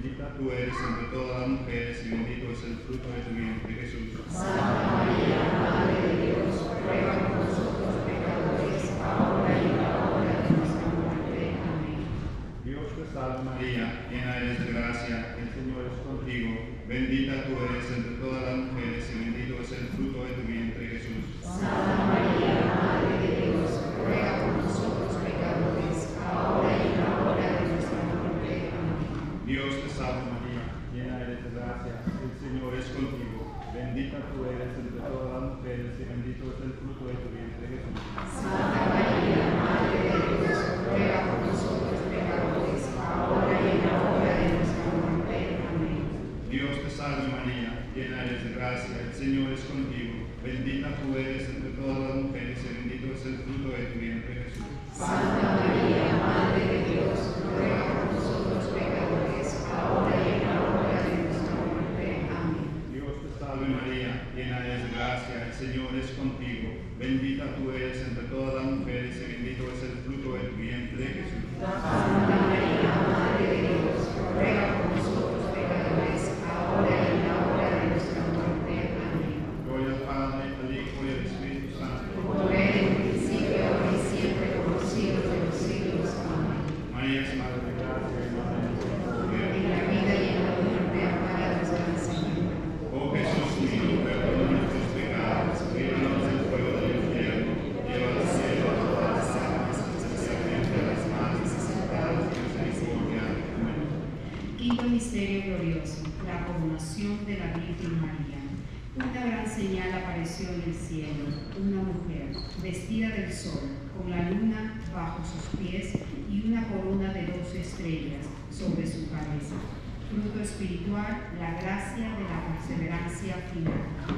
Bendita tú eres entre todas las mujeres y bendito es el fruto de tu vientre, Jesús. Santa María, Madre de Dios, ruega por nosotros pecadores, ahora y en la hora de nuestra muerte. Amén. Dios te salve María, llena eres de gracia, el Señor es contigo. Bendita tú eres entre todas las mujeres y bendito es el fruto de tu vientre, Jesús. Santa María, Madre de Dios, ruega por nosotros pecadores, ahora y en la hora de nuestra muerte. Amén. Dios te salve María, llena eres de gracia, el Señor es contigo. Bendita tú eres entre todas las mujeres y bendito es el fruto de tu vientre, Jesús. Santa María, Madre de Dios, ruega por nosotros pecadores, ahora y en la hora de nuestra muerte. Amén. Dios te salve María, llena eres de gracia, el Señor es contigo. Bendita tú eres entre todas las mujeres y bendito es el fruto de tu vientre, Jesús. Santa María, Madre de Dios, ruega por nosotros pecadores, ahora y en la hora de nuestra muerte. Amén. Dios te salve María, llena eres de gracia, el Señor es contigo. Bendita tú eres entre todas las mujeres y bendito es el fruto de tu vientre, Jesús. Santa María, Madre de Dios, ruega por nosotros pecadores, ahora y en la hora de nuestra muerte. Amén. Gloria al Padre, al Hijo y al Espíritu Santo. Como era en el principio, ahora y siempre, por los siglos de los siglos. Amén. María es Madre de gracia y Madre de misericordia. En la vida y en la muerte, ampáranos, Gran Señor. Oh Jesús mío, perdona nuestros pecados, líbranos del fuego del infierno, lleva al cielo a todas las almas, especialmente a las más necesitadas de misericordia. Amén. Quinto misterio glorioso, la coronación de la Virgen María. Una gran señal apareció en el cielo, una mujer vestida del sol, con la luna bajo sus pies y una corona de 12 estrellas sobre su cabeza. Fruto espiritual, la gracia de la perseverancia final.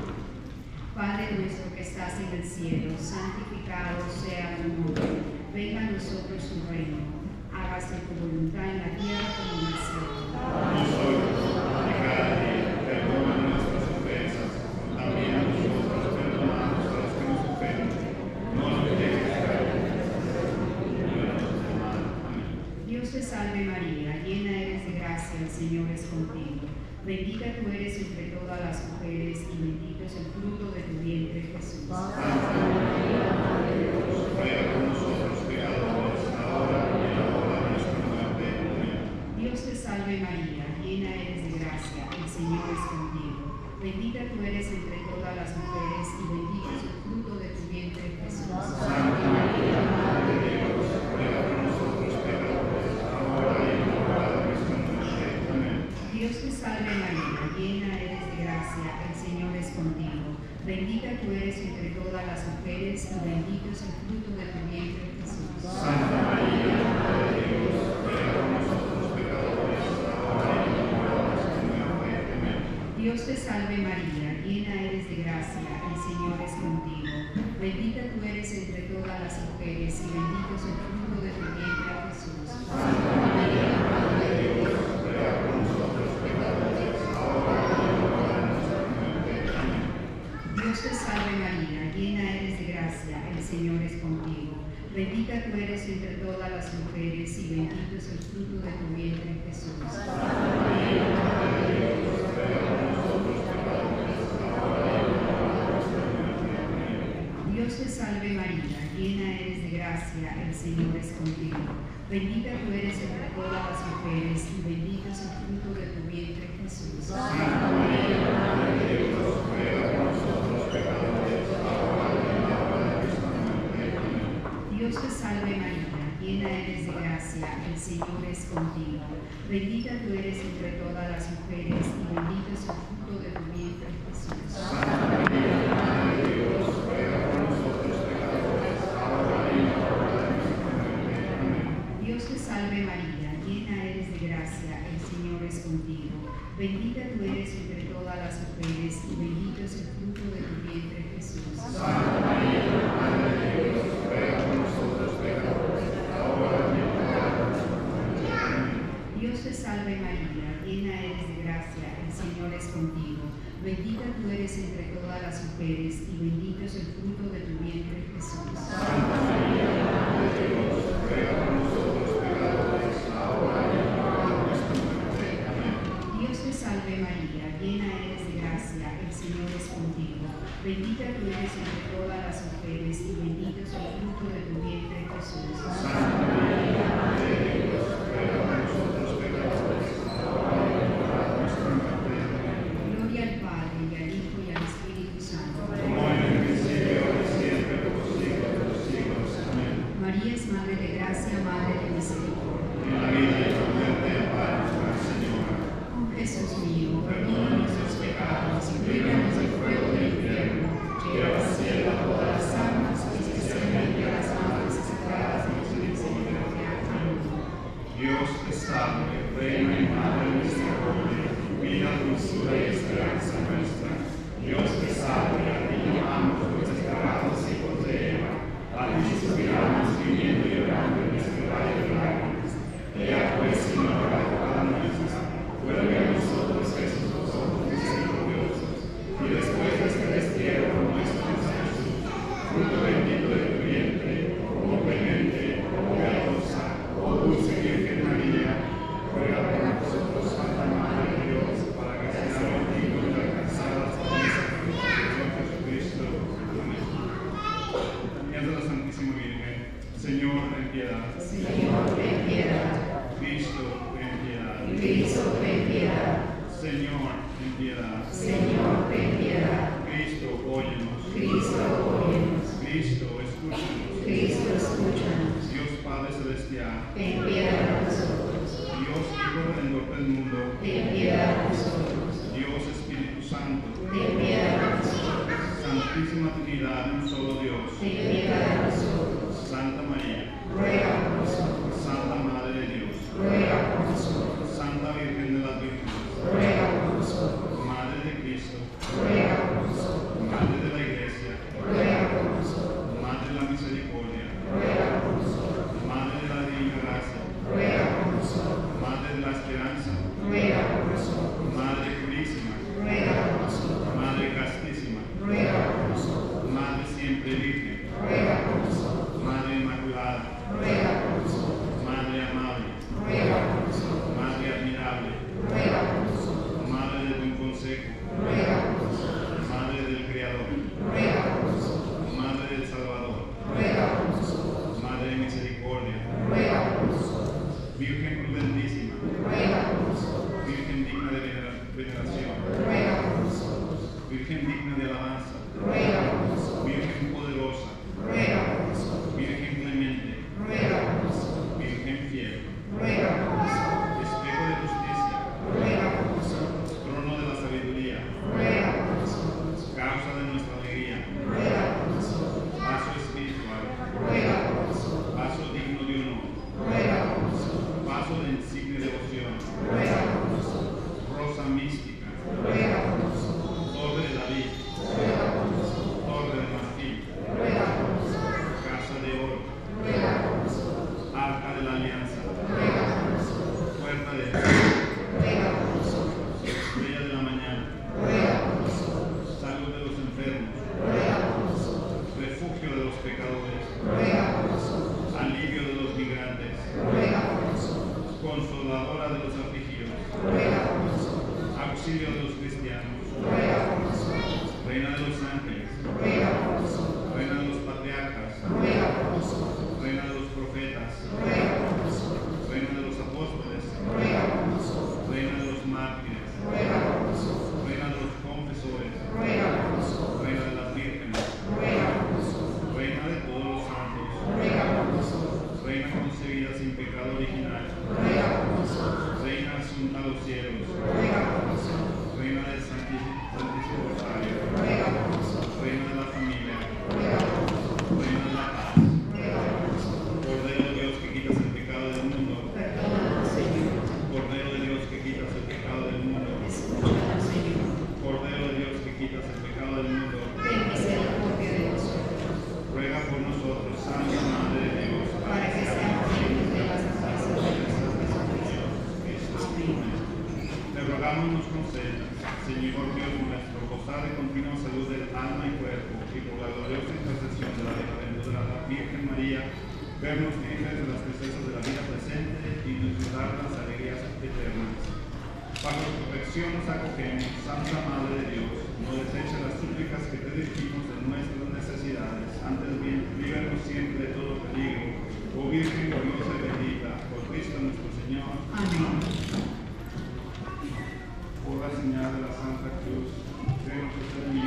Padre nuestro que estás en el cielo, santificado sea tu nombre. Venga a nosotros tu reino. Hágase tu voluntad en la tierra como en el cielo. Danos hoy nuestro pan de cada día, perdona nuestras ofensas, también nosotros perdonamos a los que nos ofenden. No nos dejes caer en tentación, y líbranos del mal. Amén. Dios te salve María, llena eres de gracia, el Señor es contigo. Bendita tú eres entre todas las mujeres y bendito es el fruto de tu vientre, Jesús. Santa María, Madre de Dios, ruega por nosotros pecadores, ahora y en la hora de nuestra muerte. Amén. Dios te salve María, llena eres de gracia, el Señor es contigo. Bendita tú eres entre todas las mujeres y bendito es el fruto de tu vientre, Jesús. Santa María, Madre de Dios, ruega por nosotros pecadores, ahora y en la hora de nuestra muerte. Amén. Dios te salve María, llena eres de gracia, el Señor es contigo. Bendita tú eres entre todas las mujeres y bendito es el fruto de tu vientre, Jesús. Santa María, Madre de Dios, ruega por nosotros pecadores, ahora y en la hora de nuestra muerte. Amén. Dios te salve María, llena eres de gracia, el Señor es contigo. Bendita tú eres entre todas las mujeres y bendito es el fruto de tu vientre, Jesús. Santa María, Madre de Dios, ruega por nosotros pecadores, ahora y en la hora de nuestra muerte. Amén. Dios te salve María, llena eres de gracia, el Señor es contigo. Bendita tú eres entre todas las mujeres y bendito es el fruto de tu vientre, Jesús. Santa María, Madre de Dios, ruega por nosotros pecadores, ahora y en la hora de nuestra muerte. Amén. Dios te salve María, llena eres de gracia, el Señor es contigo. Bendita tú eres entre todas las mujeres y bendito es el fruto de tu vientre, Jesús. Santa María, Madre de Dios, ruega por nosotros pecadores, ahora y en la hora de nuestra muerte. Amén. Dios te salve María, llena eres de gracia, el Señor es contigo. Bendita tú eres entre todas las mujeres y bendito es el fruto de tu vientre, Jesús. Santa María, Madre de Dios, ruega por nosotros pecadores, ahora y en la hora de nuestra muerte. Amén. Dios te salve María, llena eres de gracia, el Señor es contigo. Bendita tú eres entre todas las mujeres y bendito es el fruto de tu vientre, Jesús. Santa María, Madre de Dios, ruega por nosotros pecadores, ahora y en la hora de nuestra muerte. Amén. Dios te salve María, llena eres de gracia, el Señor es contigo. Bendita tú eres entre todas las mujeres y bendito es el fruto de tu vientre, Jesús. Santa María, Madre de Dios, ruega por nosotros pecadores, ahora y en la hora de nuestra muerte. Amén. Bendita tú eres entre todas las mujeres y bendito es el fruto de tu vientre, Jesús. Santa María, Madre de Dios, ruega por nosotros pecadores, ahora y en la hora de nuestra muerte. Amén. Gloria al Padre, y al Hijo, y al Espíritu Santo. Como en el principio, ahora y siempre, por los siglos de los siglos. Amén. María es Madre de gracia, Madre de misericordia. En la vida y la muerte, amparanos, Gran Señora. Oh Jesús mío, perdona nuestros pecados y líbranos del fuego del infierno. Lleva al cielo a todas las almas, especialmente a las más necesitadas de tu misericordia. Amén. Dios te salve, Reina y Madre de misericordia, vida, dulzura y esperanza nuestra. Dios te salve, a ti llamamos los desterrados hijos de Eva, a ti suspiramos gimiendo y llorando en este valle de lágrimas. Ea pues, Señora, abogada nuestra, vuelve a nosotros esos tus ojos misericordiosos, y después de este destierro muéstranos a Jesús, fruto bendito de tu vientre, oh clemente, oh piadosa, oh dulce Virgen María, ruega por nosotros, Santa Madre de Dios, para que seamos dignos de alcanzar las promesas de nuestro Señor Jesucristo. Amén. Litania de la Santísima Virgen. Señor, ten piedad. Señor, ten piedad. Cristo, ten piedad. Cristo, ten piedad. Señor, ten piedad. Señor, ten piedad. Cristo, óyenos. Cristo, óyenos. Cristo, escúchanos. Cristo, escúchanos. Dios Padre Celestial, Ten piedad de nosotros. Dios Hijo Redentor del mundo, Ten piedad de nosotros. Dios Espíritu Santo, Ten piedad de nosotros. Santísima Trinidad, un solo Dios, Ten piedad de nosotros. Santa María, Ruega por nosotros. Santa Madre de Dios, Ruega por nosotros. Santa Virgen de las Vírgenes, Ruega por nosotros. Madre de Cristo, Ruega por nosotros. Madre de la Iglesia, Ruega por nosotros. Madre de la Misericordia, Ruega por nosotros. Madre de la Divina Gracia, Ruega por nosotros. Madre de la Esperanza, Ruega por nosotros. Madre Purísima, Ruega por nosotros. Madre Castísima, Ruega por nosotros. Madre Siempre Virgen, Ruega por nosotros. Madre Inmaculada, Ruega por nosotros. Madre Amable, Ruega por nosotros. Madre Admirable, Ruega por nosotros. Madre de Buen Consejo, Ruega por nosotros. Madre del Creador, Ruega por nosotros. Madre del Salvador, Ruega por nosotros. Madre de Misericordia, Ruega por nosotros. Virgen prudentísima, Ruega por nosotros. Virgen digna de veneración, Ruega por nosotros. Virgen digna de alabanza, Ruega por nosotros. Virgen poderosa, Ruega por nosotros. Virgen clemente, Ruega por nosotros. Virgen fiel, Ruega por nosotros. espejo de justicia, Ruega por nosotros. trono de la sabiduría, Ruega por nosotros. causa de nuestra alegría, Ruega por nosotros. paso espiritual, Ruega por nosotros. paso digno de honor, Ruega por nosotros. paso de insigne devoción, Ruega por nosotros. rosa mística, Ruega por nosotros. torre de David, Ruega por nosotros. torre de marfil, Ruega por nosotros. casa de oro, Ruega por nosotros. arca de la alianza, Ruega por nosotros. puerta de Ruega por nosotros. estrella de la mañana, Ruega por nosotros. salud de los enfermos, Ruega por nosotros. refugio de los pecadores, Ruega por nosotros. alivio de los migrantes, Ruega por nosotros. consoladora de los afligidos, Ruega por nosotros. auxilio de los cristianos, Ruega por nosotros. reina de los ángeles, Ruega por nosotros. reina de los patriarcas, Ruega por nosotros. reina de los profetas, Ruega por nosotros. reina de los apóstoles, Ruega por nosotros. reina de los mártires, Ruega por nosotros. reina de los confesores, Ruega por nosotros. reina de las vírgenes, Ruega por nosotros. reina de todos los santos, Ruega por nosotros. reina concebida sin pecado original, Ruega por nosotros. reina asunta a los cielos, Ruega por nosotros. reina del Santísimo Rosario, Ruega por nosotros. reina de la familia, Ruega por nosotros. reina de la paz, Ruega por nosotros. Cordero de Dios que quitas el pecado del mundo, Perdónanos, Señor. Cordero de Dios que quitas el pecado del mundo, Escúchanos, Señor. Cordero de Dios que quitas el pecado del mundo, Ten misericordia de nosotros, ruega por nosotros, Santa Madre de Dios, para que seamos dignos de las promesas de nuestro Jesucristo. Amén. Te rogamos nos concedas, Señor Dios nuestro, gozar de continua salud del alma y cuerpo, y por la gloriosa intercesión de la bienaventurada Virgen María, vernos libres de las tristezas de la vida presente y disfrutar las alegrías eternas. Bajo tu protección nos acogemos, Santa Madre de Dios, no deseches las súplicas que te dirigimos de nuestras necesidades, antes bien, líbranos siempre de todo peligro, oh Virgen gloriosa y bendita, por Cristo nuestro Señor. Amén. Por la señal de la Santa Cruz, creemos que